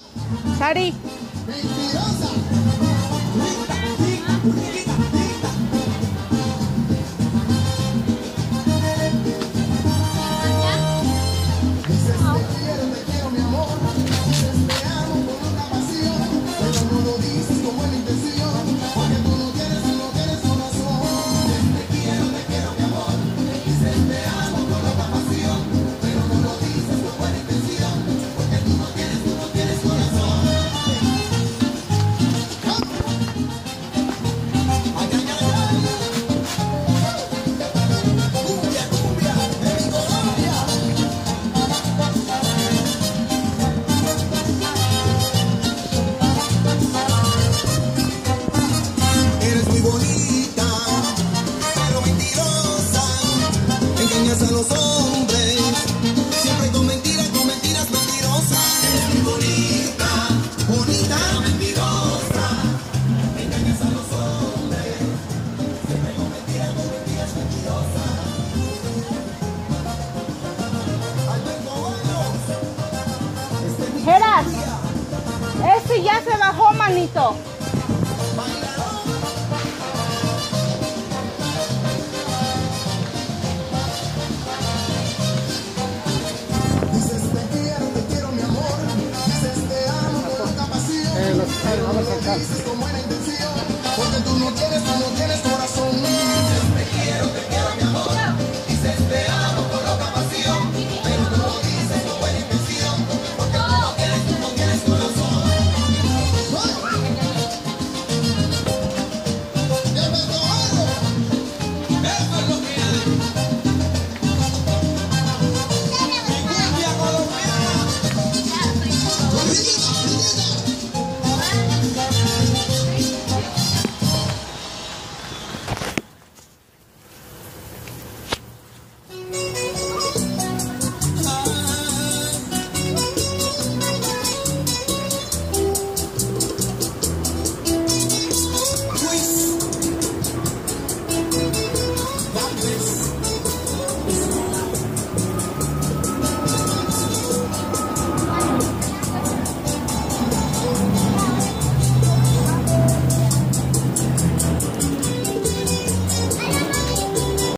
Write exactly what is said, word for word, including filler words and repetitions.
Sari. Mentirosa. Dices te quiero, te quiero mi amor. Dices te amo con loca pasión, pero no lo dices con buena intención, porque tú no tienes, tú no tienes corazón. Dices te quiero, te quiero mi amor. Dices te amo con loca pasión, pero no lo dices con buena intención, porque tú no tienes, tú no tienes corazón. Ay, ay, ay, ay. Cumbia, cumbia, de mi Colombia. Eres muy bonita, pero mentirosa. Engañas a los hombres, siempre con mentiras, con mentiras mentirosas. Eres muy bonita, bonita, pero mentirosa. Engañas a los hombres, siempre con mentiras, con mentiras mentirosas. Alberto Baños, este mi Geras, este ya se bajó, manito. bailador. Dices te quiero, te quiero mi amor. Dices te amo con loca pasión, Eh, los- pero no vamos a lo sacar. dices con buena intención.